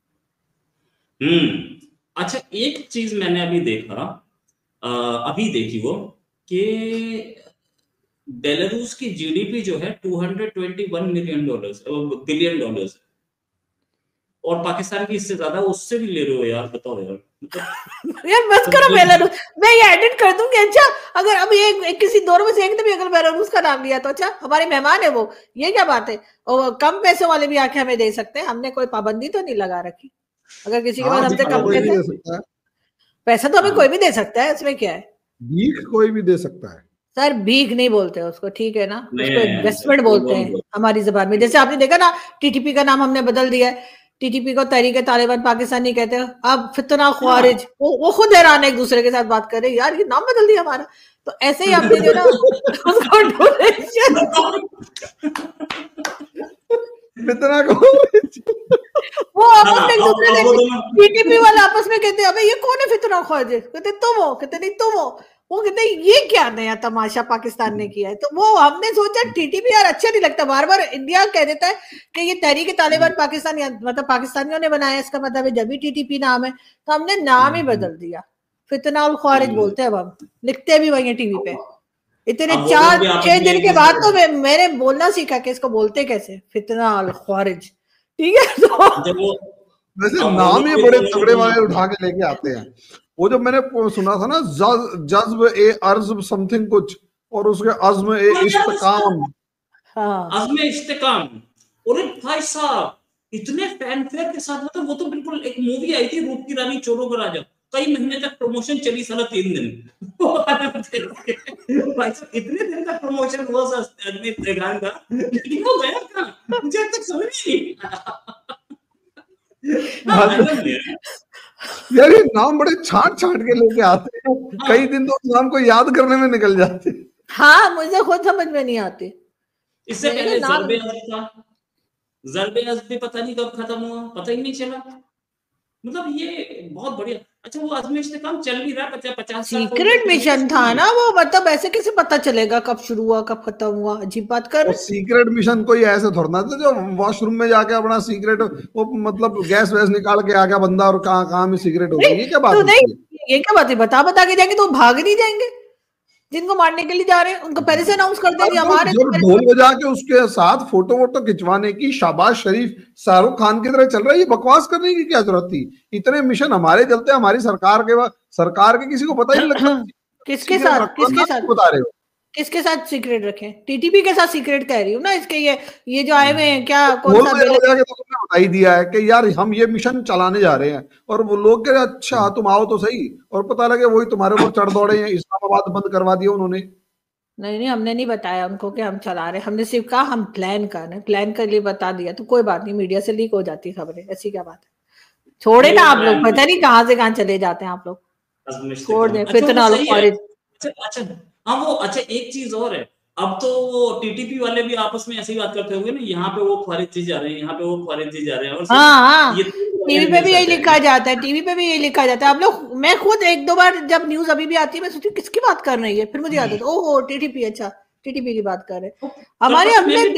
[SPEAKER 3] हम्म अच्छा, एक चीज मैंने अभी देखा, आ, अभी देखी वो कि बेलारूस की जीडीपी जो है दो सौ इक्कीस मिलियन डॉलर्स बिलियन डॉलर्स, और पाकिस्तान की इससे ज्यादा, उससे भी ले रहे हो यार, बताओ यार। मतलब
[SPEAKER 1] यार बस करो बेलारूस, मैं ये एडिट कर दूंगी। अच्छा अगर अभी एक, एक किसी दोनों में से एक ने भी अगर बेलारूस का नाम लिया तो अच्छा, हमारे मेहमान है वो, ये क्या बात है। और कम पैसे वाले भी आके हमें दे सकते हैं, हमने कोई पाबंदी तो नहीं लगा रखी। अगर किसी के पास हमसे कम पैसे, पैसा तो हमें कोई भी दे सकता है, इसमें क्या है।
[SPEAKER 2] भीख कोई भी दे सकता है
[SPEAKER 1] सर, भीख नहीं बोलते उसको, ठीक है ना, उसको इन्वेस्टमेंट बोलते हैं हमारी जबान में। जैसे आपने देखा ना, टीटीपी का नाम हमने बदल दिया है, टीटीपी को तहरीक तालिबान पाकिस्तान नहीं कहते, अब फितना ख्वारिज, वो, वो खुद हैरान है, एक दूसरे के साथ बात कर रहे हैं, यार ये नाम बदल दिया हमारा। तो ऐसे ही आपने जो ना उसको डोनेशन
[SPEAKER 2] फितना को
[SPEAKER 1] वो आपस में एक दूसरे से टीटीपी वाले आपस में कहते हैं, अबे ये कौन है फितना ख्वारिज, कहते तुम हो, कहते नहीं तुम हो, वो कहते ये क्या नया तमाशा पाकिस्तान ने किया है। तो वो हमने सोचा टीटीपी यार अच्छा नहीं लगता, बार बार इंडिया कह देता है कि ये तहरीक तालिबान पाकिस्तान, मतलब पाकिस्तानियों ने बनाया, इसका मतलब है जब भी टीटीपी नाम है, तो हमने नाम ही बदल दिया, फितना उल ख्वारिज बोलते हैं अब हम, लिखते भी वही है टीवी पे। इतने चार छह दिन के बाद तो मैंने बोलना सीखा कि इसको बोलते कैसे, फितना उल ख्वारिज, ठीक है। तो
[SPEAKER 2] वैसे नाम ही बड़े तगड़े वाले उठा के लेके आते हैं। वो जब मैंने सुना था ना, जज्ब ए अर्ज समथिंग कुछ, और उसके अज़्म ए इस्तिकाम,
[SPEAKER 3] हाँ अज़्म ए इस्तिकाम, और भाई साहब इतने फैनफेयर के साथ, मतलब वो तो बिल्कुल एक मूवी आई थी रूप की रानी चोरों का राजा, कई महीने तक प्रमोशन चली, साला तीन दिन भाई साहब इतने दिन तक प्रमोशन हुआ आदमी इस्तिकाम का, लेकिन वो गया कहां, मुझे अब तक समझ नहीं
[SPEAKER 2] यार ये नाम बड़े छाट छाट के लेके आते हैं, कई दिन तो उस नाम को याद करने में निकल जाते हैं।
[SPEAKER 1] हाँ मुझे खुद समझ में नहीं आती।
[SPEAKER 3] इससे पहले ज़र्बे अज़्ब था, ज़र्बे अज़्ब भी पता नहीं कब खत्म हुआ, पता ही नहीं चला। मतलब ये बहुत बढ़िया। अच्छा वो अज़्म इस्तिकाम चल भी रहा है पचास साल,
[SPEAKER 1] सीक्रेट मिशन था ना वो, मतलब ऐसे कैसे पता चलेगा कब शुरू हुआ कब खत्म हुआ, अजीब बात कर।
[SPEAKER 2] सीक्रेट मिशन कोई ऐसे थोड़ा ना था जो वॉशरूम में जाके अपना सीक्रेट वो मतलब गैस वैस निकाल के आ गया बंदा और कहाँ कहाँ में सीक्रेट हो गई, ये क्या बात है?
[SPEAKER 1] ये क्या बात है, बता बता के जाएंगे तो भाग नहीं जाएंगे, जिनको मारने के लिए जा रहे हैं उनको पहले से अनाउंस कर देंगे हमारे।
[SPEAKER 2] जब ढोल बजा के उसके साथ फोटो वोटो खिंचवाने की शाहबाज शरीफ शाहरुख खान की तरह चल रहा है, ये बकवास करने की क्या जरूरत थी? इतने मिशन हमारे चलते हमारी सरकार के सरकार के किसी को पता ही नहीं लगता।
[SPEAKER 1] किसके साथ किसके साथ
[SPEAKER 2] बता रहे हो,
[SPEAKER 1] किसके साथ सीक्रेट रखें? टीटीपी के साथ सीक्रेट कह रही हूँ ना, इसके ये ये जो आए हुए हैं क्या कौन सा बिल
[SPEAKER 2] है, तो तुमने बता ही दिया है कि यार हम ये मिशन चलाने जा रहे हैं, और वो लोग कह रहे अच्छा तुम आओ तो सही, और पता लगे वही तुम्हारे ऊपर चढ़ दौड़े हैं, इस्लामाबाद बंद करवा दिया उन्होंने।
[SPEAKER 1] नहीं नहीं हमने नहीं बताया उनको कि हम चला रहे हैं, हमने सिर्फ कहा हम प्लान कर रहे हैं, प्लान के लिए बता दिया तो कोई बात नहीं, मीडिया से लीक हो जाती खबरें, ऐसी क्या बात है। छोड़े ना आप लोग, पता नहीं कहाँ से कहाँ चले जाते हैं आप लोग, छोड़ दें फितना ख्वारिज।
[SPEAKER 3] अच्छा हाँ वो अच्छा एक चीज और है, अब तो वो टीटीपी वाले भी आपस में ऐसी बात करते होंगे ना, यहाँ पे वो ख्वारिज जी जा रहे हैं, यहाँ पे वो ख्वारिज जी जा रहे हैं, और
[SPEAKER 1] हाँ हाँ टीवी पे भी यही लिखा जाता है, टीवी पे भी यही लिखा जाता है। आप लोग, मैं खुद एक दो बार जब न्यूज अभी भी आती है मैं सोचती हूँ किसकी बात कर रही है, फिर मुझे याद आता है ओहो टीटीपी, अच्छा टीटीपी की बात कर रहे हैं। हमारे हमने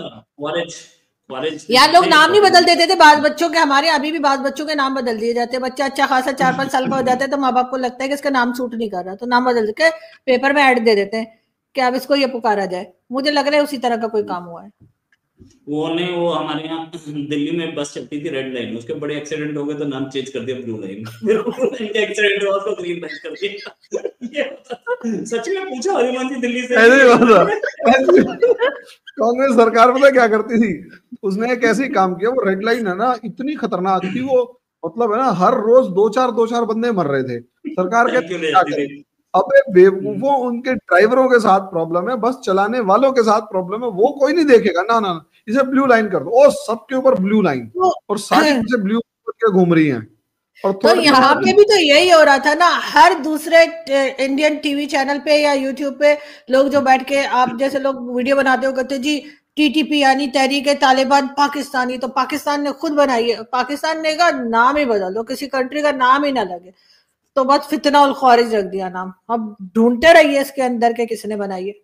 [SPEAKER 1] देखा यार लोग नाम नहीं बदल देते थे बाल बच्चों के, हमारे अभी भी बाल बच्चों के नाम बदल दिए जाते हैं। बच्चा अच्छा खासा चार पांच साल का हो जाता है तो माँ बाप को लगता है कि इसका नाम सूट नहीं कर रहा, तो नाम बदल के पेपर में ऐड दे देते हैं कि अब इसको ये पुकारा जाए। मुझे लग रहा है उसी तरह का कोई काम हुआ है।
[SPEAKER 3] वो ने वो हमारे यहाँ दिल्ली में बस चलती थी रेड लाइन, उसके बड़े एक्सीडेंट हो गए तो नाम चेंज कर दिया ब्लू लाइन, फिर ब्लू लाइन के एक्सीडेंट हुआ उसको ग्रीन लाइन कर दिया। सच में पूछा हरिवंश जी दिल्ली से।
[SPEAKER 2] कांग्रेस सरकार पता क्या करती थी, उसने एक ऐसे काम किया, वो रेड लाइन है ना इतनी खतरनाक थी वो, मतलब है ना हर रोज दो चार दो चार बंदे मर रहे थे। सरकार के क्या करे, अबे बेवकूफों, उनके ड्राइवरों के साथ प्रॉब्लम है, बस चलाने वालों के साथ प्रॉब्लम है, वो कोई नहीं देखेगा। ना ना इसे ब्लू लाइन कर दो, ओ सबके ऊपर ब्लू लाइन, और सारी चीजें ब्लू के घूम रही हैं। और
[SPEAKER 1] तो यहाँ पे भी तो यही हो रहा था ना, हर दूसरे इंडियन टीवी चैनल पे या यूट्यूब पे लोग जो बैठ के, आप जैसे लोग वीडियो बनाते हो, कहते जी टीटीपी यानी तहरीक तालिबान पाकिस्तानी, तो पाकिस्तान ने खुद बनाई है, पाकिस्तान ने का नाम ही बदल दो, किसी कंट्री का नाम ही ना लगे, तो बस फितना उल खारिज रख दिया नाम। अब ढूंढते रहिए इसके अंदर के किसने बनाई है।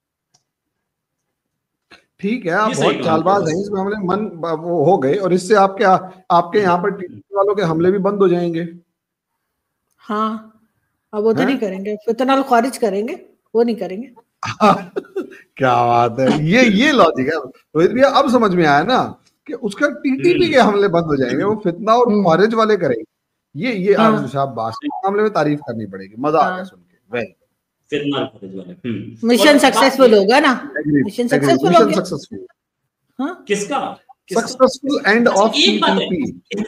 [SPEAKER 2] ठीक है, आप बहुत चालबाज हैं, इस मामले में मन वो हो गए, और इससे आपके आपके यहाँ पर टीवी वालों के हमले भी बंद हो जाएंगे।
[SPEAKER 1] हाँ, अब वो तो नहीं करेंगे, फितना खारिज करेंगे, वो नहीं करेंगे।
[SPEAKER 2] क्या बात है, ये ये लॉजिक है रोहित भैया, अब समझ में आया ना कि उसका टीटीपी के हमले बंद हो जाएंगे, वो फितना और खारिज वाले करेंगे। ये ये आप शाबाश, इस मामले में तारीफ करनी पड़ेगी, मजा आ गया सुन के। वेरी
[SPEAKER 1] मिशन सक्सेसफुल होगा ना, मिशन सक्सेसफुल हो गया।
[SPEAKER 2] सक्सेसफुल
[SPEAKER 3] हाँ? किसका
[SPEAKER 2] सक्सेसफुल एंड ऑफ टीटीपी।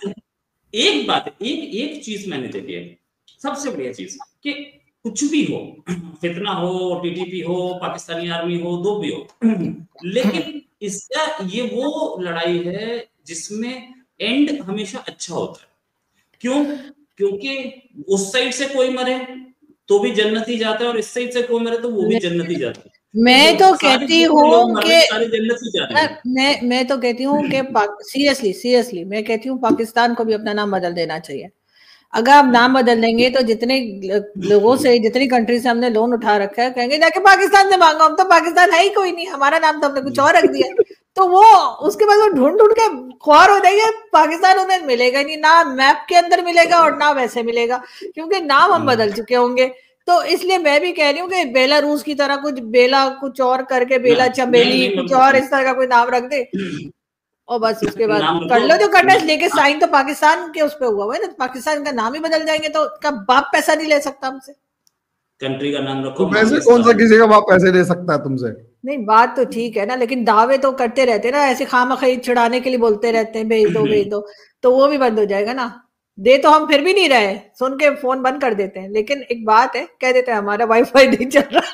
[SPEAKER 3] एक बात, एक एक चीज मैंने देखी है, सबसे बढ़िया चीज, कि कुछ भी हो, फितना हो, टीटीपी हो, पाकिस्तानी आर्मी हो, दो भी हो, लेकिन इसका ये वो लड़ाई है जिसमें एंड हमेशा अच्छा होता है। क्यों? क्योंकि उस साइड से कोई मरे तो भी जन्नती जाता है, और इस साइड से कोई मरे तो वो भी जन्नती जाता है।
[SPEAKER 1] मैं तो कहती हूँ कि
[SPEAKER 3] मैं
[SPEAKER 1] मैं मैं तो कहती हूँ कि सीरियसली सीरियसली मैं कहती हूँ पाकिस्तान को भी अपना नाम बदल देना चाहिए। अगर आप नाम बदल देंगे तो जितने लोगों से, जितनी कंट्री से हमने लोन उठा रखा है, कहेंगे जाके पाकिस्तान से मांगो, हम तो पाकिस्तान है ही कोई नहीं, हमारा नाम तो हमने कुछ और रख दिया। तो वो उसके बाद वो ढूंढ ढूंढ के ख्वार हो जाएंगे, पाकिस्तान उन्हें मिलेगा नहीं, ना मैप के अंदर मिलेगा और ना वैसे मिलेगा, क्योंकि नाम हम बदल चुके होंगे। तो इसलिए मैं भी कह रही हूँ कि बेलारूस की तरह कुछ बेला कुछ और करके, बेला चमेली कुछ और इस तरह का कोई नाम रख दे, और बस उसके बाद कर लो जो करना है। लेके साइन तो पाकिस्तान के उस पे हुआ है ना, पाकिस्तान का नाम ही बदल जाएंगे तो का बाप पैसा नहीं ले सकता हमसे।
[SPEAKER 3] कंट्री का नाम रखो,
[SPEAKER 2] वैसे कौन सा किसी का बाप पैसे ले सकता है तुमसे?
[SPEAKER 1] नहीं, बात तो ठीक है ना, लेकिन दावे तो करते रहते ना, ऐसे खामखई छिड़ाने के लिए बोलते रहते हैं, भेज दो भेज दो, तो वो भी बंद हो जाएगा ना। दे तो हम फिर भी नहीं रहे, सुन के फोन बंद कर देते हैं, लेकिन एक बात है, कह देते हैं हमारा वाईफाई नहीं चल रहा।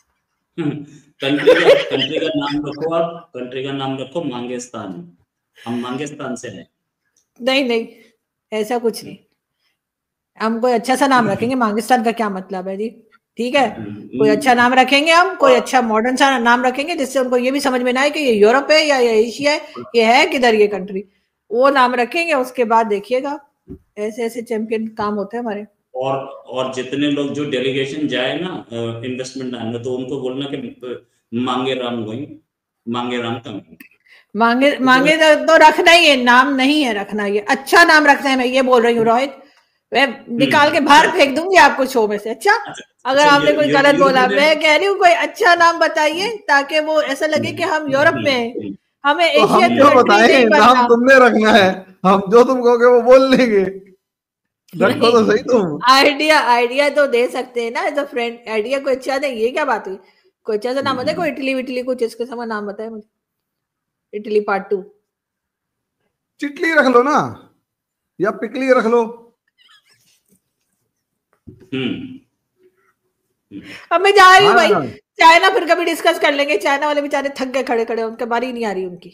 [SPEAKER 3] कंट्री का कंट्री का नाम रखो, आप कंट्री का नाम रखो मांगेस्तान, हम मांगेस्तान से हैं।
[SPEAKER 1] नहीं नहीं, ऐसा कुछ नहीं, हम कोई अच्छा सा नाम रखेंगे। मांगेस्तान का क्या मतलब है जी? ठीक है, कोई अच्छा नाम रखेंगे, हम कोई अच्छा मॉडर्न सा नाम रखेंगे जिससे उनको ये भी समझ में ना आए कि ये यूरोप है या ये एशिया है, ये है किधर ये कंट्री, वो नाम रखेंगे। उसके बाद देखिएगा ऐसे ऐसे चैंपियन काम होते हैं हमारे।
[SPEAKER 3] और और जितने लोग जो डेलीगेशन जाए ना इन्वेस्टमेंट लाने, तो उनको बोलना कि मांगे राम वही, मांगे राम का
[SPEAKER 1] मांगे मांगे तो रखना ही है, नाम नहीं है रखना, ये अच्छा नाम रखना है। मैं ये बोल रही हूँ रोहित, मैं निकाल के बाहर फेंक दूंगी आपको शो में से। अच्छा, अगर आपने कोई गलत बोला, मैं कह रही हूँ कोई अच्छा नाम बताइए ताकि वो ऐसा लगे कि हम यूरोप में हैं, हमें एशिया
[SPEAKER 2] तो हम बताएं, नाम तुमने रखना है, हम जो तुम कहोगे वो बोल लेंगे। रखो तो सही तुम।
[SPEAKER 1] आइडिया आइडिया तो दे सकते हैं ना, एज अ फ्रेंड, आइडिया कोई अच्छा दे। ये क्या बात हुई? कोई अच्छा सा नाम बताए, कोई इटली विटली कुछ इसके समय नाम बताए मुझे, इटली पार्ट टू।
[SPEAKER 2] चिटली रख लो ना, या पिकली रख लो।
[SPEAKER 1] अब मैं जा रही हूँ भाई, चाइना फिर कभी डिस्कस कर लेंगे। चाइना वाले बेचारे थक गए खड़े खड़े, उनके बारी नहीं आ रही उनकी।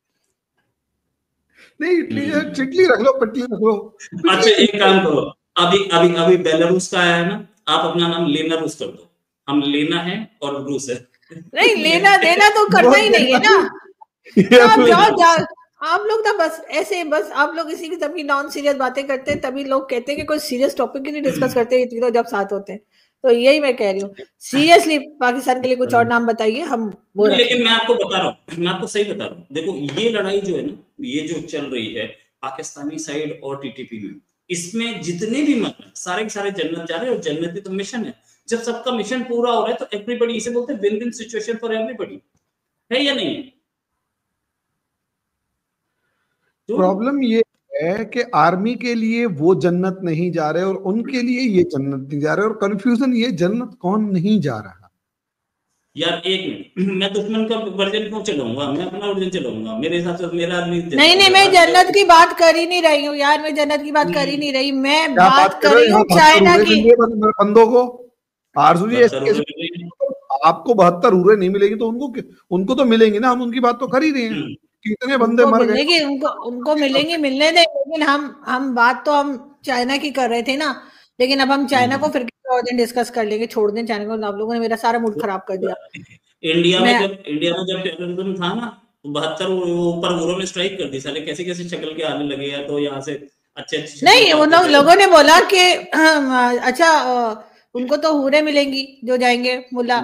[SPEAKER 2] नहीं, इटली चिटली रख लो, पिटली रख लो।
[SPEAKER 3] अच्छा, एक काम करो, अभी अभी अभी बेलारूस का आया है ना, आप अपना नाम लेना रूस कर दो। हम लेना है और रूस है।
[SPEAKER 1] नहीं, लेना देना तो करना ही नहीं है ना। आप जाओ जाओ, आप लोग ना बस ऐसे, बस आप लोग इसी की तभी नॉन सीरियस बातें करते हैं, तभी लोग कहते हैं कि कोई सीरियस टॉपिक ही नहीं डिस्कस करते ये तीनों जब साथ होते हैं। तो यही मैं कह रही हूँ, सीरियसली पाकिस्तान के लिए कुछ और नाम बताइए, हम वो।
[SPEAKER 3] लेकिन मैं आपको बता रहा हूँ, मैं आपको सही बता रहा हूँ, देखो ये लड़ाई जो है ना, ये जो चल रही है पाकिस्तानी साइड और टीटीपी में, इसमें जितने भी मत सारे के सारे जन्नत जा रहे हैं, और जन्नत तो मिशन है। जब सबका मिशन पूरा हो रहा है तो एवरीबॉडी, इसे बोलते हैं win win situation for everybody, है या नहीं?
[SPEAKER 2] प्रॉब्लम ये है कि आर्मी के लिए वो जन्नत नहीं जा रहे और उनके लिए ये जन्नत नहीं जा रहे, और कंफ्यूजन ये जन्नत कौन नहीं जा रहा।
[SPEAKER 3] यार एक मिनट, मैं दुश्मन का वर्जन क्यों चलाऊंगा, मैं अपना वर्जन चलाऊंगा, मेरे हिसाब से मेरा आदमी।
[SPEAKER 1] नहीं नहीं, मैं जन्नत की बात कर ही नहीं रही हूँ यार, मैं जन्नत की बात कर ही नहीं रही, मैं
[SPEAKER 2] क्या
[SPEAKER 1] बात कर रही हूँ चाइना की।
[SPEAKER 2] बंदों को आरजू जी आपको बहत्तर उरे नहीं मिलेगी तो उनको उनको तो मिलेंगी ना, हम उनकी बात तो कर ही रहे हैं, कितने बंदे मर गए।
[SPEAKER 1] उनको उनको मिलेंगी, मिलने दें, लेकिन हम हम बात तो हम चाइना की कर रहे थे ना, लेकिन अब हम चाइना को फिर किसी और दिन डिस्कस कर लेंगे, छोड़ दें चाइना को। आप लोगों ने मेरा सारा मूड खराब कर दिया।
[SPEAKER 3] इंडिया में जब इंडिया में जब टेररिज्म था ना, तो बहत्तर ऊपर उरों में स्ट्राइक कर दी, साले कैसे कैसे शक्ल के आने लगे हैं, तो यहाँ से अच्छे अच्छे
[SPEAKER 1] नहीं, उन लोगों ने बोला कि अच्छा उनको तो हूरे मिलेंगी जो जाएंगे मुल्ला,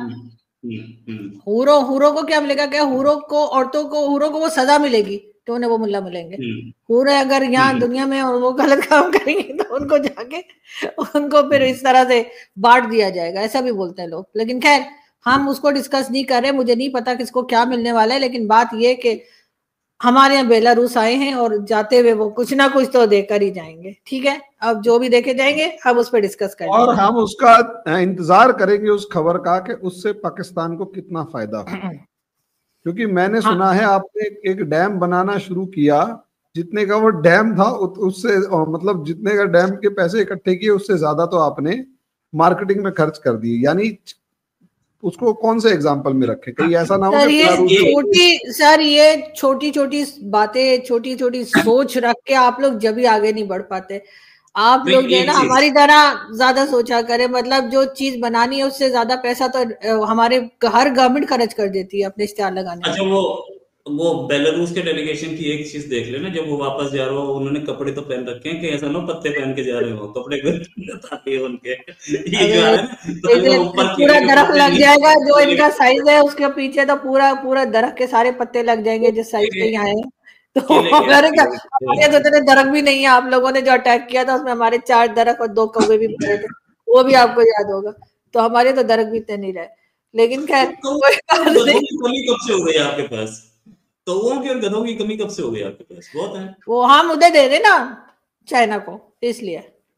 [SPEAKER 1] हूरो हूरो को क्या मिलेगा, क्या हूरो को, औरतों को, हूरो को वो सजा मिलेगी तो उन्हें वो मुल्ला मिलेंगे। हूरे अगर यहाँ दुनिया में और वो गलत काम करेंगे तो उनको जाके उनको फिर इस तरह से बांट दिया जाएगा, ऐसा भी बोलते हैं लोग। लेकिन खैर हम उसको डिस्कस नहीं कर रहे, मुझे नहीं पता किसको क्या मिलने वाला है, लेकिन बात ये कि हमारे यहाँ बेलारूस आए हैं और जाते हुए वो कुछ ना कुछ तो देकर ही जाएंगे। ठीक है, अब जो भी देखे जाएंगे हम उस पर डिस्कस करेंगे
[SPEAKER 2] और हम उसका इंतजार करेंगे उस खबर का कि उससे पाकिस्तान को कितना फायदा हो, क्योंकि मैंने हाँ। सुना है आपने एक डैम बनाना शुरू किया, जितने का वो डैम था उससे मतलब जितने का डैम के पैसे इकट्ठे किए उससे ज्यादा तो आपने मार्केटिंग में खर्च कर दिए। यानी उसको कौन से एग्जांपल में रखे, कहीं ऐसा ना हो
[SPEAKER 1] सर ये छोटी सर ये छोटी छोटी बातें, छोटी छोटी सोच रख के आप लोग जब भी आगे नहीं बढ़ पाते। आप लोग जो है ना हमारी तरह ज्यादा सोचा करें, मतलब जो चीज बनानी है उससे ज्यादा पैसा तो हमारे हर गवर्नमेंट खर्च कर देती है अपने इश्तेहार लगाने।
[SPEAKER 3] अच्छा वो वो बेलारूस के डेलीगेशन की एक चीज देख लेना, जब वो वापस जा रहे हो उन्होंने कपड़े तो पहन रखे हैं कि ऐसा ना पत्ते पहन के जा रहे हो, कपड़े ताकि उनके ये जो है तो ऊपर
[SPEAKER 1] पूरा दरख्त लग जाएगा जो इनका साइज है, उसके पीछे तो पूरा पूरा दरख्त के सारे पत्ते लग जाएंगे जिस साइज के यहाँ है। तो हमारे तो इतने दरख्त भी नहीं है, आप लोगों ने जो अटैक किया था उसमें हमारे चार दरख्त और दो कौवे भी पड़े थे, वो भी आपको याद होगा। तो हमारे तो दरख्त भी इतने नहीं रहे, लेकिन खैर
[SPEAKER 3] कमी कब से हो गई आपके पास, तो वो के गधों की कमी कब से हो गई आपके पास, बहुत है
[SPEAKER 1] वो हम उधर दे देना चाइना को, इसलिए।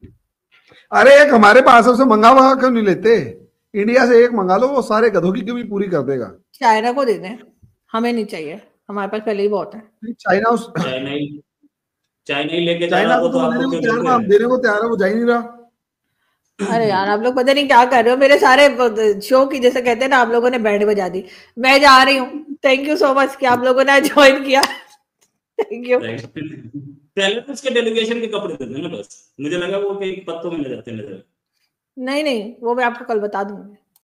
[SPEAKER 2] अरे एक हमारे पास से मंगा मंगा क्यों नहीं लेते, इंडिया से एक मंगा लो, वो सारे गधों की कमी पूरी कर देगा।
[SPEAKER 1] चाइना को दे दें, हमें नहीं चाहिए, हमारे पास पहले ही बहुत है।
[SPEAKER 2] चाइना उस
[SPEAKER 3] चाइना ही चाइना ही लेके
[SPEAKER 2] चाइना को तो देने को तैयार है, देने को तैयार है, वो जा ही नहीं रहा।
[SPEAKER 1] अरे यार आप लोग पता नहीं क्या कर रहे हो, मेरे सारे शो की जैसे कहते हैं ना आप लोगों ने बैंड बजा दी। मैं जा रही हूँ, थैंक यू सो मच कि आप लोगों ने ज्वाइन किया, थैंक यू।
[SPEAKER 3] पहले तो उसके डेलीगेशन के कपड़े देते ना बस, मुझे लगा वो कि पत्तों में ले जाते नजर।
[SPEAKER 1] नहीं नहीं, वो मैं आपको कल बता दूंगी।